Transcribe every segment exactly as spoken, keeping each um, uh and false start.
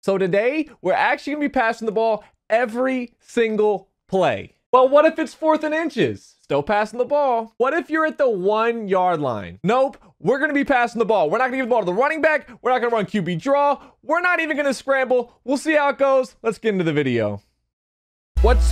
So today, we're actually going to be passing the ball every single play. Well, what if it's fourth and inches? Still passing the ball. What if you're at the one yard line? Nope, we're going to be passing the ball. We're not going to give the ball to the running back. We're not going to run Q B draw. We're not even going to scramble. We'll see how it goes. Let's get into the video. What's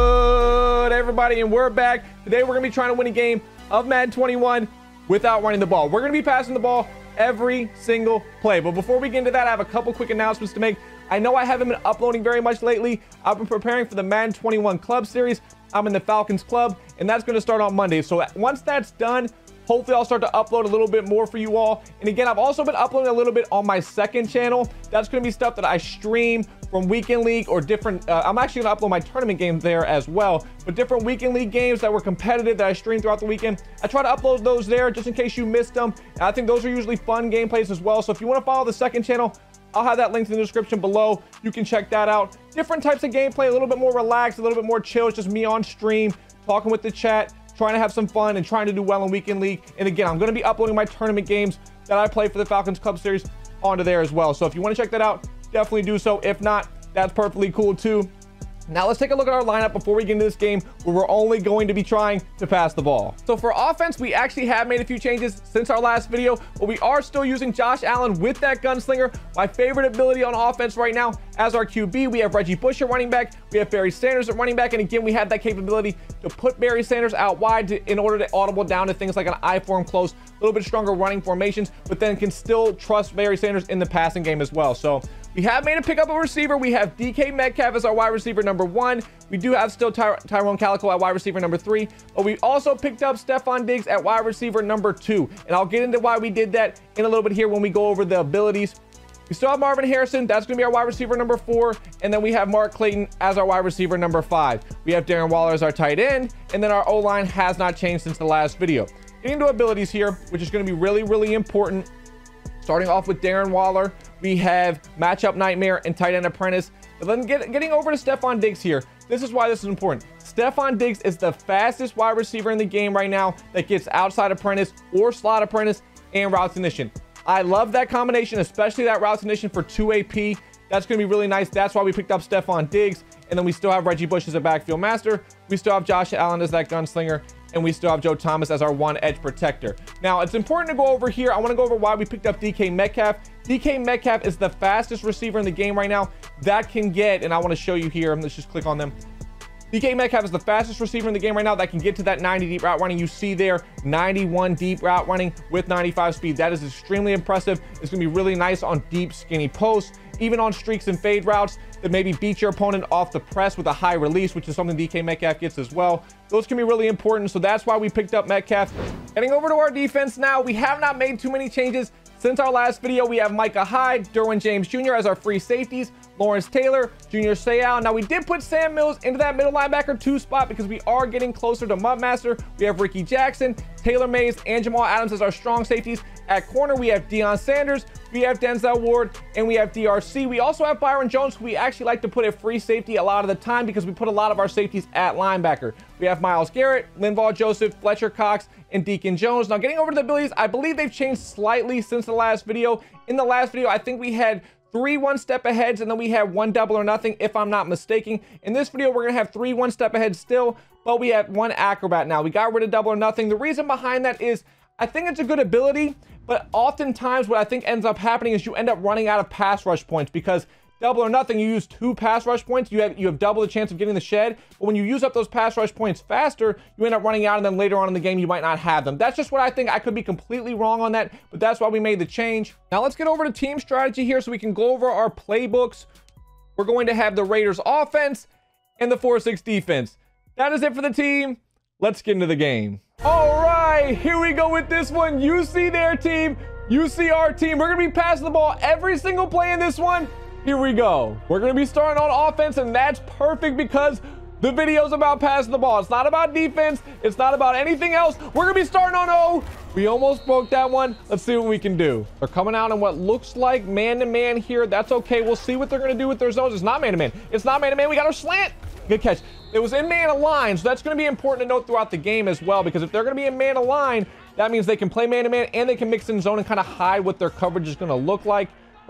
good, everybody? And we're back. Today, we're going to be trying to win a game of Madden twenty-one without running the ball. We're going to be passing the ball every single play. But before we get into that, I have a couple quick announcements to make. I know I haven't been uploading very much lately. I've been preparing for the Madden twenty-one Club Series. I'm in the Falcons Club, and that's going to start on Monday. So once that's done, hopefully I'll start to upload a little bit more for you all. And again, I've also been uploading a little bit on my second channel. That's going to be stuff that I stream from Weekend League or different. Uh, I'm actually going to upload my tournament games there as well. But different Weekend League games that were competitive that I stream throughout the weekend. I try to upload those there just in case you missed them. And I think those are usually fun gameplays as well. So if you want to follow the second channel, I'll have that linked in the description below. You can check that out. Different types of gameplay, a little bit more relaxed, a little bit more chill. It's just me on stream, talking with the chat, trying to have some fun and trying to do well in Weekend League. And again, I'm going to be uploading my tournament games that I play for the Falcons Club Series onto there as well. So if you want to check that out, definitely do so. If not, that's perfectly cool too. Now let's take a look at our lineup before we get into this game where we're only going to be trying to pass the ball. So for offense, we actually have made a few changes since our last video, but we are still using Josh Allen with that gunslinger. My favorite ability on offense right now as our Q B, we have Reggie Bush at running back. We have Barry Sanders at running back. And again, we have that capability to put Barry Sanders out wide to, in order to audible down to things like an I form close, a little bit stronger running formations, but then can still trust Barry Sanders in the passing game as well. So we have made a pickup of a receiver. We have D K Metcalf as our wide receiver number one. We do have still Ty Tyrone Calico at wide receiver number three, but we also picked up Stefon Diggs at wide receiver number two. And I'll get into why we did that in a little bit here when we go over the abilities. We still have Marvin Harrison. That's going to be our wide receiver number four. And then we have Mark Clayton as our wide receiver number five. We have Darren Waller as our tight end. And then our O-line has not changed since the last video. Getting into abilities here, which is going to be really, really important. Starting off with Darren Waller, we have Matchup Nightmare and Tight End Apprentice. But then get, getting over to Stefon Diggs here, this is why this is important. Stefon Diggs is the fastest wide receiver in the game right now that gets outside apprentice or slot apprentice and route technician. I love that combination, especially that route technician for two A P. That's going to be really nice. That's why we picked up Stefon Diggs. And then we still have Reggie Bush as a backfield master. We still have Josh Allen as that gunslinger. And we still have Joe Thomas as our one edge protector. Now, it's important to go over here. I want to go over why we picked up D K Metcalf. D K Metcalf is the fastest receiver in the game right now that can get, and I want to show you here. Let's just click on them. D K Metcalf is the fastest receiver in the game right now that can get to that ninety deep route running. You see there, ninety-one deep route running with ninety-five speed. That is extremely impressive. It's going to be really nice on deep, skinny posts, even on streaks and fade routes that maybe beat your opponent off the press with a high release, which is something D K Metcalf gets as well. Those can be really important, so that's why we picked up Metcalf. Getting over to our defense now, we have not made too many changes since our last video. We have Micah Hyde, Derwin James Junior as our free safeties, Lawrence Taylor, Junior Seau. Now, we did put Sam Mills into that middle linebacker two spot because we are getting closer to Mudmaster. We have Ricky Jackson, Taylor Mays, and Jamal Adams as our strong safeties. At corner, we have Deion Sanders, we have Denzel Ward, and we have D R C. We also have Byron Jones, who we actually like to put at free safety a lot of the time because we put a lot of our safeties at linebacker. We have Myles Garrett, Linval Joseph, Fletcher Cox, and Deacon Jones. Now, getting over to the abilities, I believe they've changed slightly since the last video. In the last video, I think we had three one-step aheads, and then we had one double or nothing, if I'm not mistaken. In this video, we're going to have three one-step ahead still, but we have one acrobat now. We got rid of double or nothing. The reason behind that is I think it's a good ability, but oftentimes what I think ends up happening is you end up running out of pass rush points because double or nothing, you use two pass rush points, you have you have double the chance of getting the shed. But when you use up those pass rush points faster, you end up running out, and then later on in the game, you might not have them. That's just what I think. I could be completely wrong on that, but that's why we made the change. Now let's get over to team strategy here so we can go over our playbooks. We're going to have the Raiders offense and the four six defense. That is it for the team. Let's get into the game. All right, here we go with this one. You see their team, you see our team. We're gonna be passing the ball every single play in this one. Here we go. We're going to be starting on offense, and that's perfect because the video's about passing the ball. It's not about defense. It's not about anything else. We're going to be starting on O. We almost broke that one. Let's see what we can do. They're coming out in what looks like man-to-man here. That's okay. We'll see what they're going to do with their zones. It's not man-to-man. It's not man-to-man. We got our slant. Good catch. It was in man align, so that's going to be important to note throughout the game as well, because if they're going to be in man align, that means they can play man-to-man and they can mix in zone and kind of hide what their coverage is going to look like. But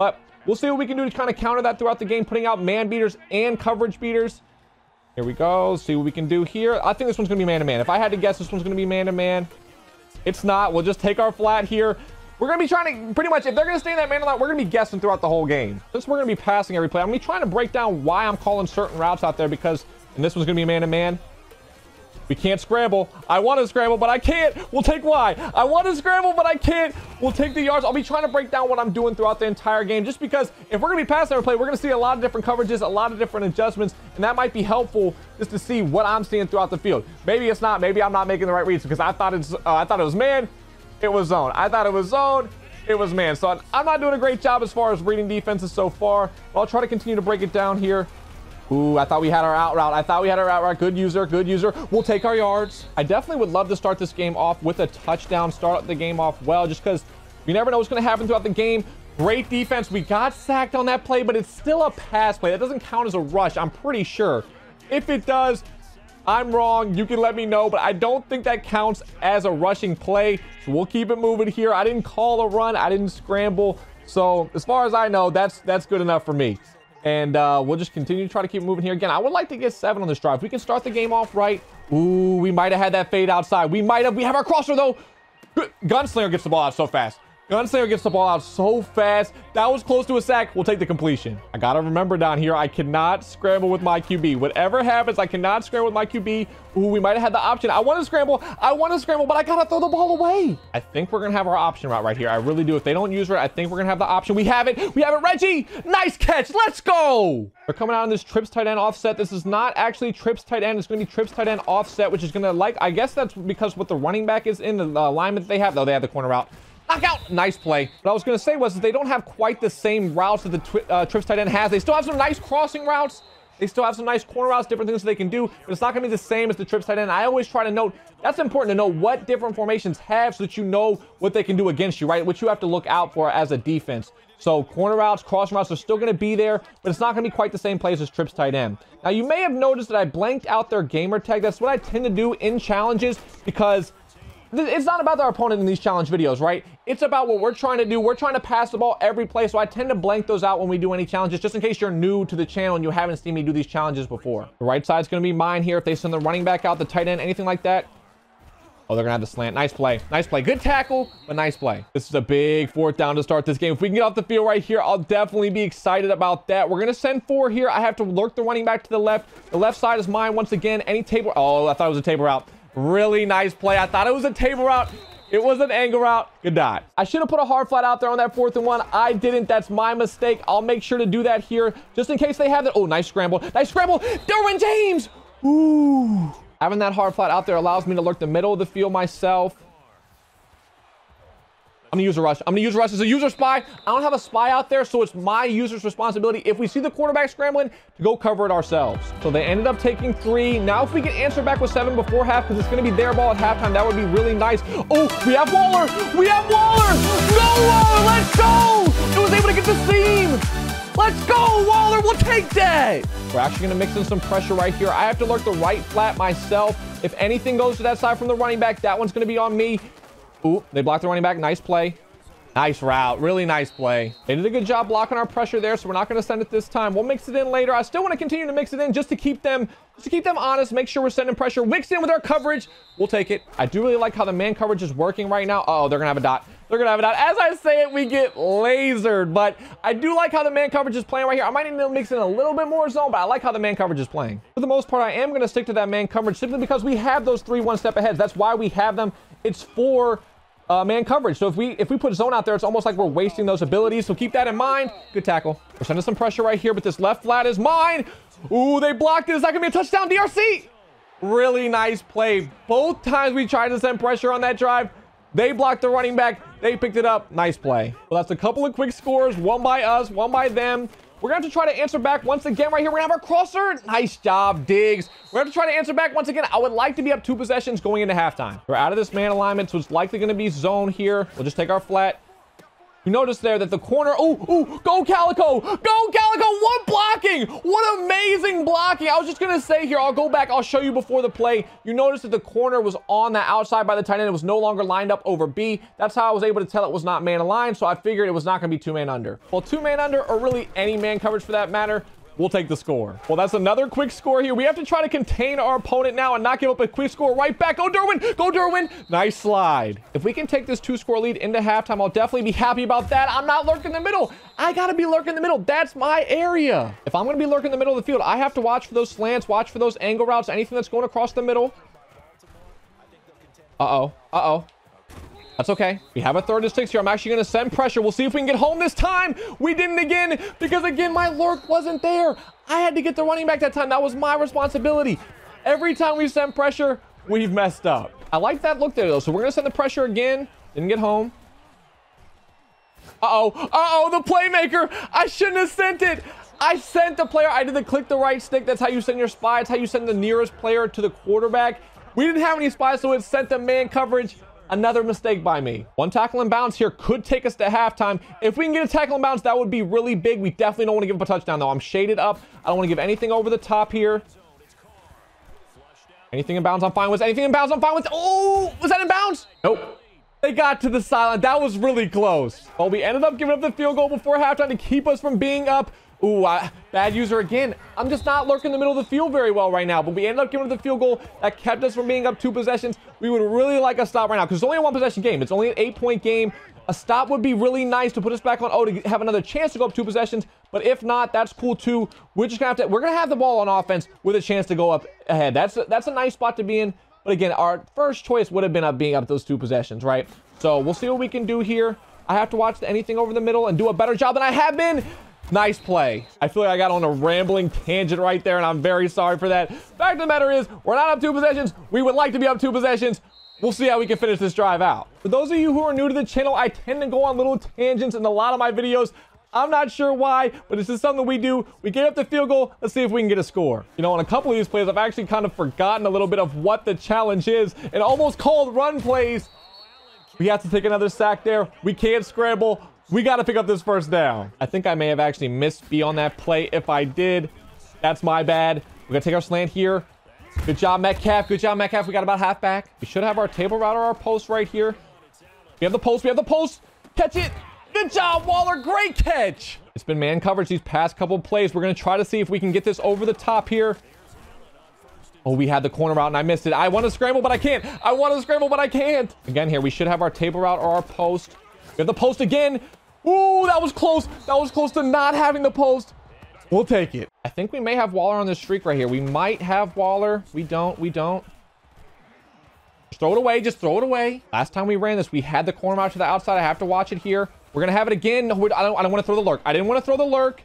We'll see what we can do to kind of counter that throughout the game, putting out man beaters and coverage beaters. Here we go. See what we can do here. I think this one's going to be man-to-man. If I had to guess, this one's going to be man-to-man. It's not. We'll just take our flat here. We're going to be trying to, pretty much, if they're going to stay in that man line, we're going to be guessing throughout the whole game. Since we're going to be passing every play, I'm going to be trying to break down why I'm calling certain routes out there, because, and this one's going to be man-to-man. We can't scramble. I want to scramble, but I can't. We'll take Y. I want to scramble, but I can't. We'll take the yards. I'll be trying to break down what I'm doing throughout the entire game, just because if we're going to be passing every play, we're going to see a lot of different coverages, a lot of different adjustments, and that might be helpful just to see what I'm seeing throughout the field. Maybe it's not. Maybe I'm not making the right reads, because I thought it's. Uh, I thought it was man. It was zone. I thought it was zone. It was man. So I'm not doing a great job as far as reading defenses so far. But I'll try to continue to break it down here. Ooh, I thought we had our out route. I thought we had our out route. Good user, good user. We'll take our yards. I definitely would love to start this game off with a touchdown, start the game off well, just because you never know what's going to happen throughout the game. Great defense. We got sacked on that play, but it's still a pass play. That doesn't count as a rush, I'm pretty sure. If it does, I'm wrong. You can let me know, but I don't think that counts as a rushing play. So we'll keep it moving here. I didn't call a run. I didn't scramble. So as far as I know, that's that's good enough for me. And uh, we'll just continue to try to keep moving here. Again, I would like to get seven on this drive. If we can start the game off right. Ooh, we might have had that fade outside. We might have. We have our crosser, though. Gunslinger gets the ball out so fast. Gunslinger gets the ball out so fast. That was close to a sack. We'll take the completion. I got to remember down here, I cannot scramble with my Q B. Whatever happens, I cannot scramble with my Q B. Ooh, we might have had the option. I want to scramble. I want to scramble, but I got to throw the ball away. I think we're going to have our option route right here. I really do. If they don't use it, I think we're going to have the option. We have it. We have it. Reggie, nice catch. Let's go. We're coming out on this trips tight end offset. This is not actually trips tight end. It's going to be trips tight end offset, which is going to, like, I guess that's because what the running back is in the alignment they have. Though they have the corner route. Knockout. Nice play. What I was going to say was they don't have quite the same routes that the twi uh, trips tight end has. They still have some nice crossing routes. They still have some nice corner routes, different things that they can do, but it's not going to be the same as the trips tight end. I always try to note, that's important to know what different formations have so that you know what they can do against you, right? What you have to look out for as a defense. So corner routes, crossing routes are still going to be there, but it's not going to be quite the same plays as trips tight end. Now, you may have noticed that I blanked out their gamer tag. That's what I tend to do in challenges, because it's not about our opponent in these challenge videos, right? It's about what we're trying to do. We're trying to pass the ball every play, so I tend to blank those out when we do any challenges, just in case you're new to the channel and you haven't seen me do these challenges before. The right side's going to be mine here. If they send the running back out, the tight end, anything like that. Oh, they're going to have the slant. Nice play. Nice play. Good tackle, but nice play. This is a big fourth down to start this game. If we can get off the field right here, I'll definitely be excited about that. We're going to send four here. I have to lurk the running back to the left. The left side is mine once again. Any table. Oh, I thought it was a table route. Really nice play. I thought it was a table route. It was an angle route. Good dot. I should have put a hard flat out there on that fourth and one. I didn't. That's my mistake. I'll make sure to do that here just in case they have it. Oh, nice scramble. Nice scramble. Derwin James. Ooh. Having that hard flat out there allows me to lurk the middle of the field myself. I'm gonna use a rush. I'm gonna use a rush as a user spy. I don't have a spy out there, so it's my user's responsibility, if we see the quarterback scrambling, to go cover it ourselves. So they ended up taking three. Now if we can answer back with seven before half, because it's gonna be their ball at halftime, that would be really nice. Oh, we have Waller. We have Waller. Go Waller, let's go. It was able to get the seam. Let's go, Waller. We'll take that. We're actually gonna mix in some pressure right here. I have to lurk the right flat myself. If anything goes to that side from the running back, that one's gonna be on me. Ooh, they blocked the running back. Nice play. Nice route. Really nice play. They did a good job blocking our pressure there, so we're not going to send it this time. We'll mix it in later. I still want to continue to mix it in just to keep them just to keep them honest, make sure we're sending pressure. Mixed in with our coverage. We'll take it. I do really like how the man coverage is working right now. Uh oh, they're going to have a dot. They're going to have a dot. As I say it, we get lasered, but I do like how the man coverage is playing right here. I might need to mix in a little bit more zone, but I like how the man coverage is playing. For the most part, I am going to stick to that man coverage simply because we have those three one-step aheads. That's why we have them. It's for Uh, man coverage. So if we if we put zone out there, it's almost like we're wasting those abilities. So keep that in mind. Good tackle. We're sending some pressure right here, but this left flat is mine. Ooh, they blocked it. Is that gonna be a touchdown? D R C. Really nice play. Both times we tried to send pressure on that drive, they blocked the running back. They picked it up. Nice play. Well, that's a couple of quick scores. One by us, one by them. We're going to have to try to answer back once again right here. We're going to have our crosser. Nice job, Diggs. We're going to have to try to answer back once again. I would like to be up two possessions going into halftime. We're out of this man alignment, so it's likely going to be zone here. We'll just take our flat. You notice there that the corner... Oh, oh, go Calico. Go Calico. What blocking. What amazing blocking. I was just just going to say here, I'll go back. I'll show you before the play. You notice that the corner was on the outside by the tight end. It was no longer lined up over B. That's how I was able to tell it was not man aligned. So I figured it was not going to be two man under. Well, two man under, or really any man coverage for that matter, we'll take the score. Well, that's another quick score here. We have to try to contain our opponent now and not give up a quick score right back. Go Derwin! Go Derwin! Nice slide. If we can take this two score lead into halftime, I'll definitely be happy about that. I'm not lurking in the middle. I gotta be lurking in the middle. That's my area. If I'm gonna be lurking in the middle of the field, I have to watch for those slants, watch for those angle routes, anything that's going across the middle. Uh-oh. Uh-oh. That's okay. We have a third and six here. I'm actually going to send pressure. We'll see if we can get home this time. We didn't again because, again, my lurk wasn't there. I had to get the running back that time. That was my responsibility. Every time we send pressure, we've messed up. I like that look there, though. So we're going to send the pressure again. Didn't get home. Uh-oh. Uh-oh, the playmaker. I shouldn't have sent it. I sent the player. I did the click the right stick. That's how you send your spy. It's how you send the nearest player to the quarterback. We didn't have any spies, so it sent the man coverage. Another mistake by me. One tackle and bounce here could take us to halftime. If we can get a tackle and bounce, that would be really big. We definitely don't want to give up a touchdown, though. I'm shaded up. I don't want to give anything over the top here. Anything in bounds, I'm fine with. Anything in bounds, I'm fine with. Oh, was that in bounds? Nope. They got to the sideline. That was really close. Well, we ended up giving up the field goal before halftime to keep us from being up. Ooh, uh, bad user again. I'm just not lurking in the middle of the field very well right now, but we ended up giving up the field goal that kept us from being up two possessions. We would really like a stop right now because it's only a one possession game. It's only an eight point game. A stop would be really nice to put us back on O to have another chance to go up two possessions, but if not, that's cool too. We're just gonna have to, we're gonna have the ball on offense with a chance to go up ahead. That's a, that's a nice spot to be in, but again, our first choice would have been up being up those two possessions, right? So we'll see what we can do here. I have to watch anything over the middle and do a better job than I have been. Nice play. I feel like I got on a rambling tangent right there, and I'm very sorry for that. Fact of the matter is, we're not up two possessions. We would like to be up two possessions. We'll see how we can finish this drive out. For those of you who are new to the channel, I tend to go on little tangents in a lot of my videos. I'm not sure why, but this is something we do. We get up the field goal. Let's see if we can get a score. You know, on a couple of these plays, I've actually kind of forgotten a little bit of what the challenge is and almost called run plays. We have to take another sack there. We can't scramble. We got to pick up this first down. I think I may have actually missed B on that play. If I did, that's my bad. We're going to take our slant here. Good job, Metcalf. Good job, Metcalf. We got about half back. We should have our table route or our post right here. We have the post. We have the post. Catch it. Good job, Waller. Great catch. It's been man coverage these past couple of plays. We're going to try to see if we can get this over the top here. Oh, we had the corner route and I missed it. I want to scramble, but I can't. I want to scramble, but I can't. Again here, we should have our table route or our post. We have the post again. Ooh, that was close. That was close to not having the post. We'll take it. I think we may have Waller on this streak right here. We might have Waller. We don't. We don't. Just throw it away. Just throw it away. Last time we ran this, we had the corner out to the outside. I have to watch it here. We're going to have it again. No, I don't, I don't want to throw the lurk. I didn't want to throw the lurk.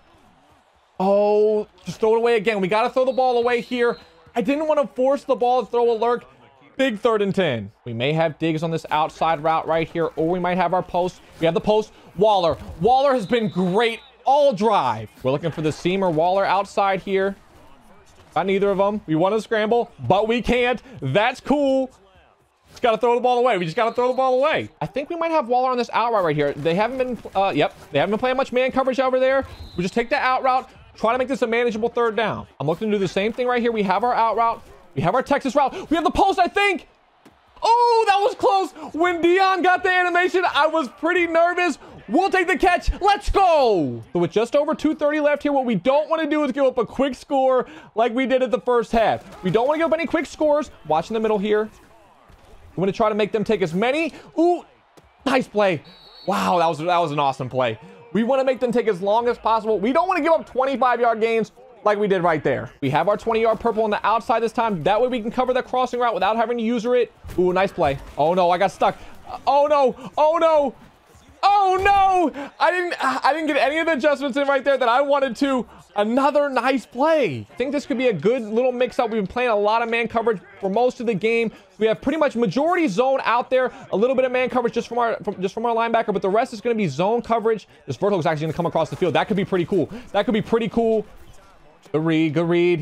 Oh, just throw it away again. We got to throw the ball away here. I didn't want to force the ball to throw a lurk. Big third and ten. We may have Diggs on this outside route right here, or we might have our post. We have the post. Waller. Waller has been great all drive. We're looking for the seam or Waller outside here. Got neither of them. We want to scramble, but we can't. That's cool. Just got to throw the ball away. We just got to throw the ball away. I think we might have Waller on this out route right here. They haven't been, uh, yep, they haven't been playing much man coverage over there. We just take the out route, try to make this a manageable third down. I'm looking to do the same thing right here. We have our out route. We have our Texas route. We have the post, I think. Oh, that was close. When Dion got the animation, I was pretty nervous. We'll take the catch. Let's go. So with just over two thirty left here, what we don't want to do is give up a quick score like we did at the first half. We don't want to give up any quick scores. Watch in the middle here. I'm going to try to make them take as many. Ooh, nice play. Wow, that was, that was an awesome play. We want to make them take as long as possible. We don't want to give up twenty-five yard gains like we did right there. We have our twenty yard purple on the outside this time. That way we can cover that crossing route without having to user it. Ooh, nice play. Oh no, I got stuck. Oh no, oh no, oh no. I didn't, I didn't get any of the adjustments in right there that I wanted to. Another nice play. I think this could be a good little mix up. We've been playing a lot of man coverage for most of the game. We have pretty much majority zone out there, a little bit of man coverage just from our from, just from our linebacker, but the rest is going to be zone coverage. This vertical is actually going to come across the field. That could be pretty cool. That could be pretty cool. Good read, good read.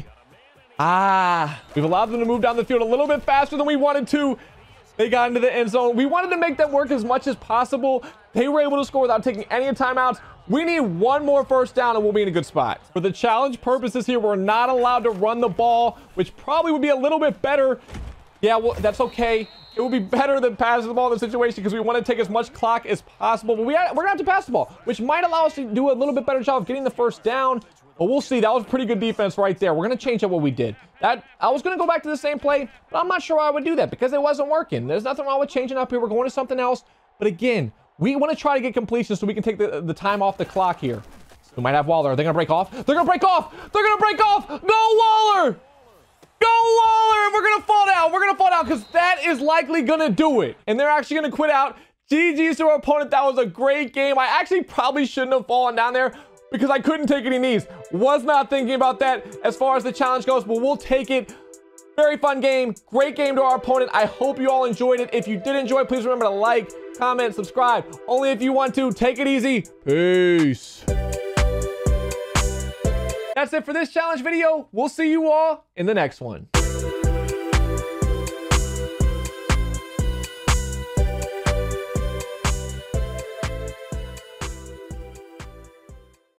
Ah, we've allowed them to move down the field a little bit faster than we wanted to. They got into the end zone. We wanted to make them work as much as possible. They were able to score without taking any timeouts. We need one more first down and we'll be in a good spot. For the challenge purposes here, we're not allowed to run the ball, which probably would be a little bit better. Yeah, well, that's okay. It would be better than passing the ball in this situation because we want to take as much clock as possible. But we are, we're going to have to pass the ball, which might allow us to do a little bit better job of getting the first down. But we'll see. That was pretty good defense right there. We're going to change up what we did. That I was going to go back to the same play, but I'm not sure I would do that because it wasn't working. There's nothing wrong with changing up here. We're going to something else. But again, we want to try to get completion so we can take the, the time off the clock here. We might have Waller. Are they going to break off? They're going to break off. They're going to break off. Go, Waller. Go, Waller. We're going to fall down. We're going to fall down because that is likely going to do it. And they're actually going to quit out. G G's to our opponent. That was a great game. I actually probably shouldn't have fallen down there because I couldn't take any knees. Was not thinking about that as far as the challenge goes, but we'll take it. Very fun game. Great game to our opponent. I hope you all enjoyed it. If you did enjoy, please remember to like, comment, subscribe. Only if you want to. Take it easy. Peace. That's it for this challenge video. We'll see you all in the next one.